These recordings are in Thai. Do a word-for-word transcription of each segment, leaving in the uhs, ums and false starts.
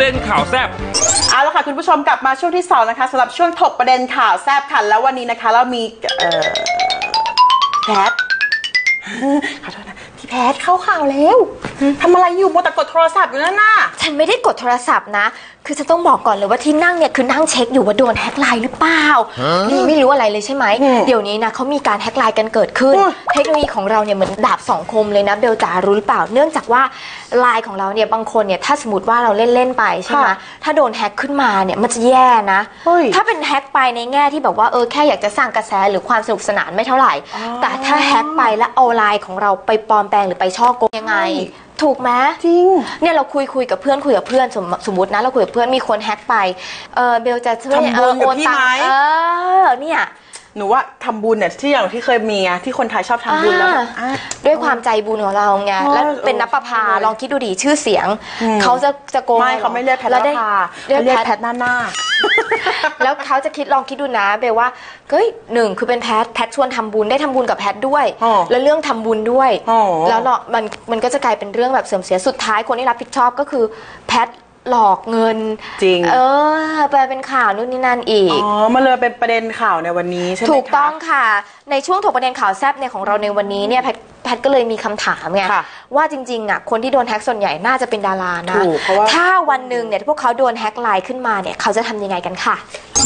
ด็นข่าวแซ่บเอาละค่ะคุณผู้ชมกลับมาช่วงที่สองนะคะสำหรับช่วงถกประเด็นข่าวแซ่บค่ะแล้ววันนี้นะคะเรามีเอ่อแพทขอโทษนะพี่แพทเข้าข่าวแล้วทำอะไรอยู่มัวแต่กดโทรศัพท์อยู่นั่นน่ะฉันไม่ได้กดโทรศัพท์นะคือจะต้องบอกก่อนเลยว่าที่นั่งเนี่ยคือนั่งเช็คอยู่ว่าโดนแฮ็กไลน์หรือเปล่านี่ไม่รู้อะไรเลยใช่ไหมเดี๋ยวนี้นะเขามีการแฮ็กไลน์กันเกิดขึ้นเทคโนโลยีของเราเนี่ยเหมือนดาบสองคมเลยนะเบลจ๋ารู้หรือเปล่าเนื่องจากว่าไลน์ของเราเนี่ยบางคนเนี่ยถ้าสมมติว่าเราเล่นเล่นไปใช่ไหมถ้าโดนแฮ็กขึ้นมาเนี่ยมันจะแย่นะถ้าเป็นแฮ็กไปในแง่ที่แบบว่าเออแค่อยากจะสร้างกระแสหรือความสนุกสนานไม่เท่าไหร่แต่ถ้าแฮ็กไปแล้วเอาไลน์ของเราไปปลอมแปลงหรือไปช่อโกงยังไงถูกไหมจริงเนี่ยเราคุยคุยกับเพื่อนคุยกับเพื่อนสมสมมตินะเราคุยกับเพื่อนมีคนแฮ็กไปเออเบลจะช่วยเออโอนตังค์เออเนี่ยหนูว่าทำบุญเนี่ยที่อย่างที่เคยมีที่คนไทยชอบทำบุญแล้วด้วยความใจบุญของเราไงแล้วเป็นนับประพาลองคิดดูดิชื่อเสียงเขาจะจะโกงไม่เขาไม่เรียกแพทย์นภาเรียกแพทย์หน้าหน้าแล้วเขาจะคิดลองคิดดูนะเบลว่าเฮ้ยหนึ่งคือเป็นแพทย์แพทย์ชวนทำบุญได้ทำบุญกับแพทย์ด้วยแล้วเรื่องทำบุญด้วยแล้วเนาะมันมันก็จะกลายเป็นเรื่องแบบเสื่อมเสียสุดท้ายคนที่รับผิดชอบก็คือแพทย์หลอกเงินจริงเออไปเป็นข่าวนู่นนี่นั่นอีกอ๋อมาเลยเป็นประเด็นข่าวในวันนี้ใช่ไหมคะถูกต้องค่ะในช่วงถกประเด็นข่าวแซ่บเนี่ยของเราในวันนี้เนี่ยแพทแพทก็เลยมีคำถามไงว่าจริงๆอ่ะคนที่โดนแฮ็กส่วนใหญ่น่าจะเป็นดารานะถ้าวันหนึ่งเนี่ยพวกเขาโดนแฮ็กไลน์ขึ้นมาเนี่ยเขาจะทำยังไงกันค่ะ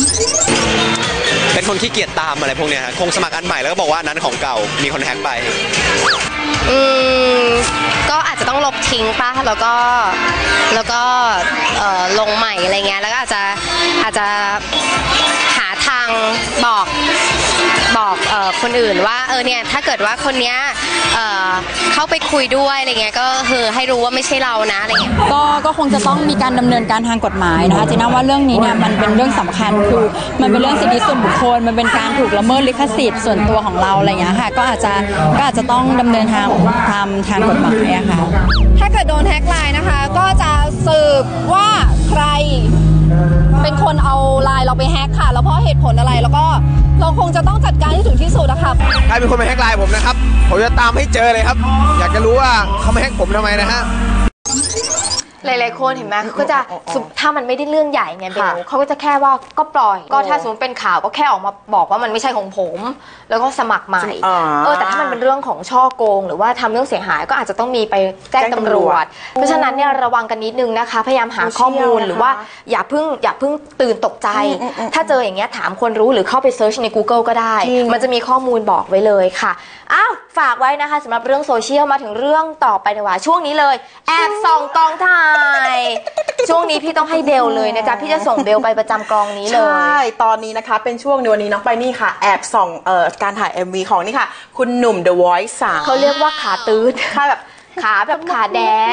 เป็นคนขี้เกียจตามอะไรพวกเนี้ยคงสมัครอันใหม่แล้วก็บอกว่านั้นของเก่ามีคนแฮ็กไปอืมก็อาจจะต้องลบทิ้งป่ะแล้วก็แล้วก็ลงใหม่อะไรเงี้ยแล้วก็อาจจะอาจจะหาทางบอกบอกเอ่อคนอื่นว่าเออเนี่ยถ้าเกิดว่าคนเนี้ยเอ่อเข้าไปคุยด้วยอะไรเงี้ยก็คือให้รู้ว่าไม่ใช่เรานะอะไรเงี้ยก็ก็คงจะต้องมีการดำเนินการทางกฎหมายนะคะจีน่าว่าเรื่องนี้เนี่ยมันเป็นเรื่องสำคัญคือมันเป็นเรื่องสิทธิส่วนบุคคลมันเป็นการถูกละเมิดลิขสิทธิ์ส่วนตัวของเราอะไรเงี้ยค่ะก็อาจจะก็อาจจะต้องดำเนินทางทำทางกฎหมายอะค่ะถ้าเกิดโดนแฮ็กไลน์นะคะก็จะสืบว่าใครเป็นคนเอาไลน์เราไปแฮ็กค่ะแล้วเพราะเหตุผลอะไรแล้วก็เราคงจะต้องจัดการให้ถึงที่สุดนะคะใครเป็นคนมาแฮ็กไลน์ผมนะครับผมจะตามให้เจอเลยครับอยากจะรู้ว่าเขามาแฮ็กผมทำไมนะฮะหลายๆคนเห็นไหมเขาก็จะถ้ามันไม่ได้เรื่องใหญ่ไงเบลเขาก็จะแค่ว่าก็ปล่อยก็ถ้าสมมติเป็นข่าวก็แค่ออกมาบอกว่ามันไม่ใช่ของผมแล้วก็สมัครใหม่เออแต่ถ้ามันเป็นเรื่องของช่อโกงหรือว่าทำเรื่องเสียหายก็อาจจะต้องมีไปแจ้งตำรวจเพราะฉะนั้นเนี่ยระวังกันนิดนึงนะคะพยายามหาข้อมูลหรือว่าอย่าเพิ่งอย่าเพิ่งตื่นตกใจถ้าเจออย่างเงี้ยถามคนรู้หรือเข้าไปเซิร์ชใน Google ก็ได้มันจะมีข้อมูลบอกไว้เลยค่ะอ้าวฝากไว้นะคะสำหรับเรื่องโซเชียลมาถึงเรื่องต่อไปดีกว่าช่วงนี้เลยแอบส่องกองถ่ายช่วงนี้พี่ต้องให้เบลเลยนะจ๊ะพี่จะส่งเบลไปประจำกองนี้เลยใช่ตอนนี้นะคะเป็นช่วงในวันนี้น้องไปนี่ค่ะแอบส่องเอ่อการถ่าย เอ็ม วี ของนี่ค่ะคุณหนุ่ม The Voice สามเขาเรียกว่าขาตื้นค่ะแบบขาแบบขาแดน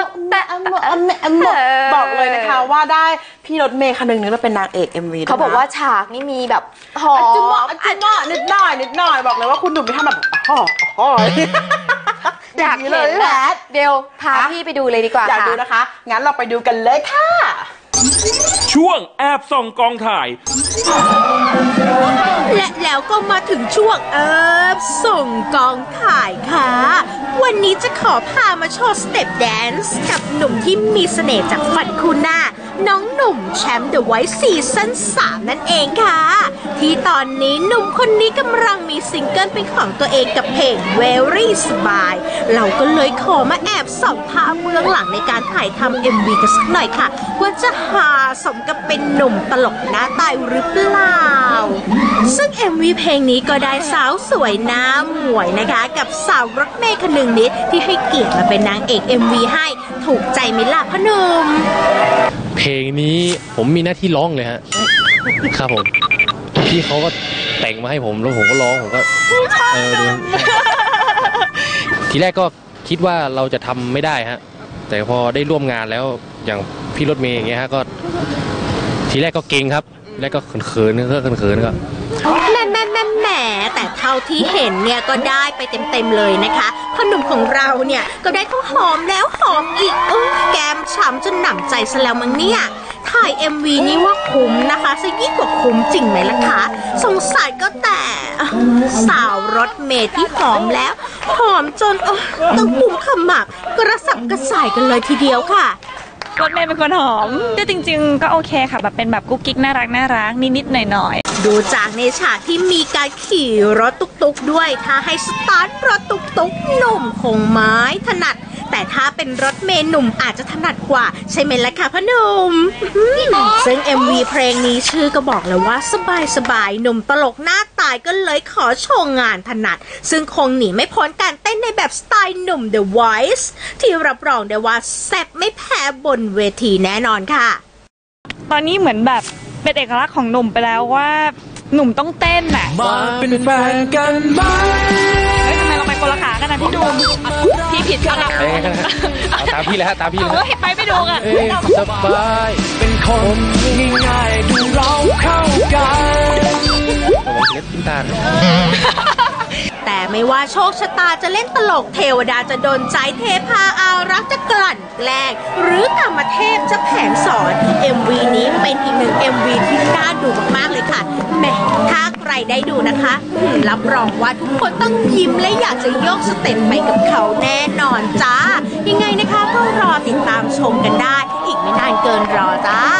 บอกเลยนะคะว่าได้พี่รถเมย์คันหนึ่งนึกว่าเป็นนางเอก เอ็ม วีเขาบอกว่าฉากนี่มีแบบหอมจุ๊บจุ๊บนิดหน่อยนิดหน่อยบอกเลยว่าคุณหนุ่มไปทำแบบหอมอยากเลยแหละเบลพาพี่ไปดูเลยดีกว่าอยากดูนะคะงั้นเราไปดูกันเลยค่ะช่วงแอบส่องกองถ่ายและแล้วก็มาถึงช่วงแอบส่องกองถ่ายค่ะวันนี้จะขอพามาโชว์สเต็ปแดนซ์กับหนุ่มที่มีเสน่ห์จากฝันคุณหน้าน้องหนุ่มแชมป์ The Voice ซีซั่นสามนั่นเองค่ะที่ตอนนี้หนุ่มคนนี้กำลังมีซิงเกิลเป็นของตัวเองกับเพลง Very สบายเราก็เลยขอมาแอบส่องภาพเบื้องหลังในการถ่ายทำ เอ็ม วี กันสักหน่อยค่ะว่าจะหาสมกับเป็นหนุ่มตลกหน้าตายหรือเปล่าซึ่ง เอ็ม วี เพลงนี้ก็ได้สาวสวยหน้าหมวยนะคะกับสาวรถเมย์คนหนึ่งนิดที่ให้เกียรติมาเป็นนางเอก เอ็ม วี ให้ถูกใจไหมล่ะพ่อหนุ่มเพลงนี้ผมมีหน้าที่ร้องเลยฮะครับผมพี่เขาก็แต่งมาให้ผมแล้วผมก็ร้องผมก็เออดูทีแรกก็คิดว่าเราจะทำไม่ได้ฮะแต่พอได้ร่วมงานแล้วอย่างพี่รถเมย์อย่างเงี้ยฮะก็ทีแรกก็เก่งครับแล้วก็เขินๆก็เขินๆก็แม่แม่แม่แหมแต่เท่าที่เห็นเนี่ยก็ได้ไปเต็มๆเลยนะคะพ่อหนุ่มของเราเนี่ยก็ได้ทั้งหอมแล้วหอมอีกเออแก้มฉ่ำจนหนำใจซะแล้วมั้งเนี่ยถ่าย เอ็ม วี นี้ว่าคุ้มนะคะซะยิ่งกว่าคุ้มจริงไหมล่ะคะสงสัยก็แต่สาวรถเมย์ที่หอมแล้วหอมจนต้องปุ่มขมับกระสับกระส่ายกันเลยทีเดียวค่ะรถเมย์เป็นคนหอมก็จริงๆก็โอเคค่ะแบบเป็นแบบกุ๊กกิ๊กน่ารักน่ารักนิดๆหน่อยๆดูจากในฉากที่มีการขี่รถตุกๆด้วยถ้าให้สตาร์ทรถตุกๆหนุ่มคงไม้ถนัดแต่ถ้าเป็นรถเมล์หนุ่มอาจจะถนัดกว่าใช่ไหมล่ะคะพ่อหนุ่มซึ่ง เอ็ม วี เพลงนี้ชื่อก็บอกแล้วว่าสบายๆหนุ่มตลกหน้าตายก็เลยขอโชว์งานถนัดซึ่งคงหนีไม่พ้นการเต้นในแบบสไตล์หนุ่ม The Voice ที่รับรองได้ว่าแซ่บไม่แพ้บนเวทีแน่นอนค่ะตอนนี้เหมือนแบบเป็นเอกลักษณ์ของหนุ่มไปแล้วว่าหนุ่มต้องเต้นน่ะมาเป็นแฟนกันไหมเฮ้ยทำไมเราไปคนละขากันนะพี่ดูพี่ผิดค่ะเอาตามพี่เลยฮะตามพี่เลยเฮ้ยไปไม่ดูอ่ะสบายเป็นคนง่ายๆดูเราเข้ากันผมเล็บทิ้งตาแต่ไม่ว่าโชคชะตาจะเล่นตลกเทวดาจะโดนใจเทพาอารักจะกลั่นแกล้งหรือกรรมเทพจะแผงสอน เอ็ม วี นี้เป็นอีกหนึ่ง เอ็ม วี ที่น่าดูมากๆเลยค่ะแหมถ้าใครได้ดูนะคะรับรองว่าทุกคนต้องยิ้มและอยากจะโยกสเต็ปไปกับเขาแน่นอนจ้ายังไงนะคะก็รอติดตามชมกันได้อีกไม่นานเกินรอจ้า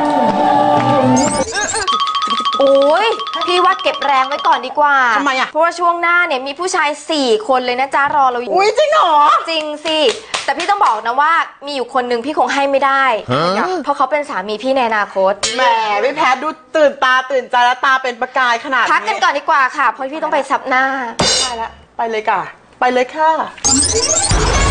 โอ้ยพี่ว่าเก็บแรงไว้ก่อนดีกว่าทำไมอ่ะเพราะว่าช่วงหน้าเนี่ยมีผู้ชายสี่คนเลยนะจ๊ะรอเราอยู่อุ้ยจริงเหรอจริงสิแต่พี่ต้องบอกนะว่ามีอยู่คนหนึ่งพี่คงให้ไม่ได้เพราะเขาเป็นสามีพี่ในอนาคตแหมพี่แพทดูตื่นตาตื่นใจและตาเป็นประกายขนาดนี้พักกันก่อนดีกว่าค่ะเพราะพี่ต้องไปซับหน้าไปละไปเลยค่ะไปเลยค่ะ